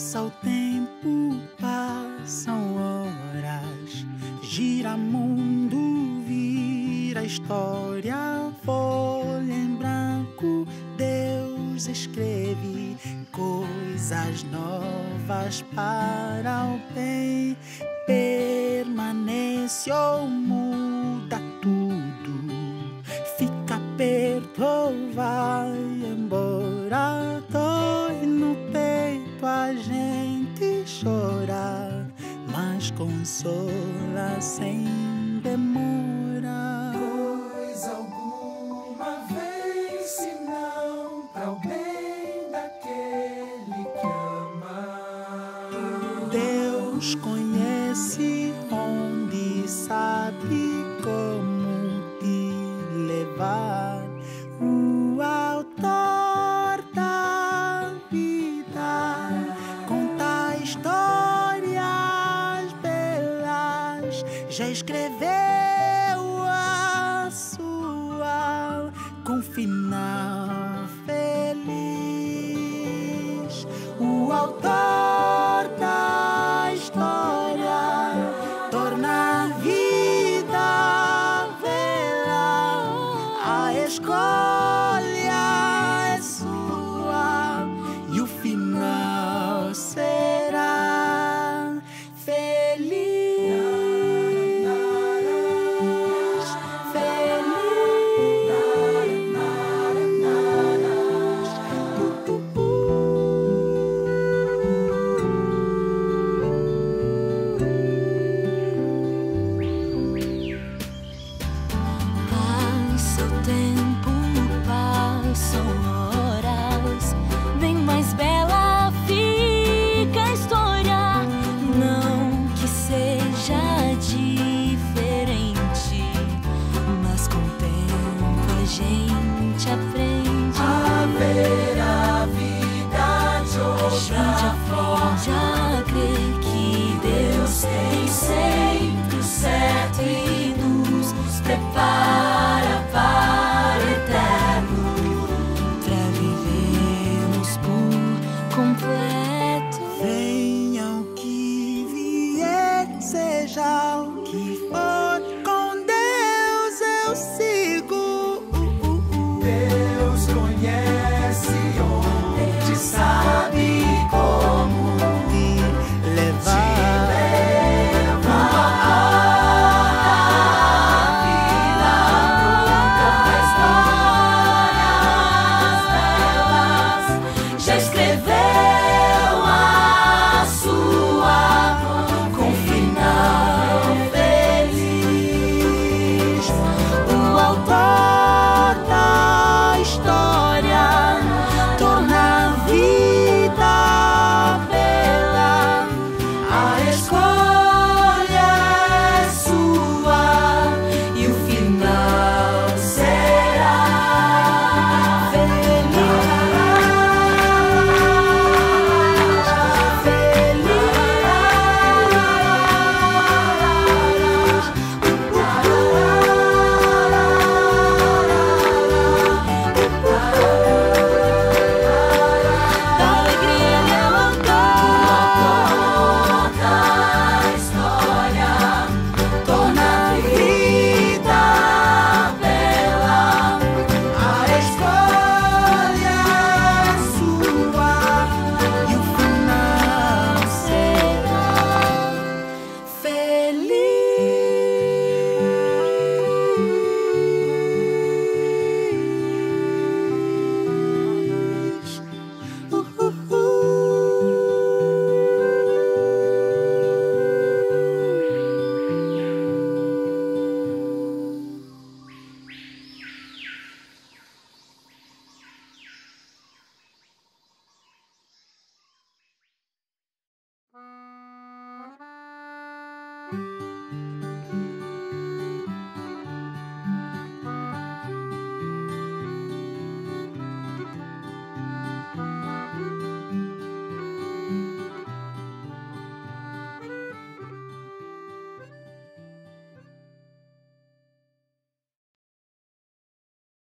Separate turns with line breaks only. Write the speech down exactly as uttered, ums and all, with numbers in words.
Passa o tempo, passam horas, gira mundo, vira história, folha em branco, Deus escreve coisas novas para o bem. Permanece ou muda tudo, fica perto ou vai embora, dói no peito, a gente chora, mas consola sem demora.
Coisa alguma vez, se não para o bem daquele que ama.
Deus conhece onde, sabe como te levar. O autor da vida conta histórias belas, já escreveu a sua com final feliz. O autor da história torna a vida bela, a escolha é sua e o final será feliz, feliz. Tu, tu, tu.
Passa o tempo, passam horas, bem mais bela fica a história. Não que seja diferente, mas com o tempo a gente aprende.
Haverá vida de
A gente
outra
aprende a crer que Deus tem sempre o certo e nos prepara para o eterno, pra vivermos por completo.
Venha o que vier, seja o que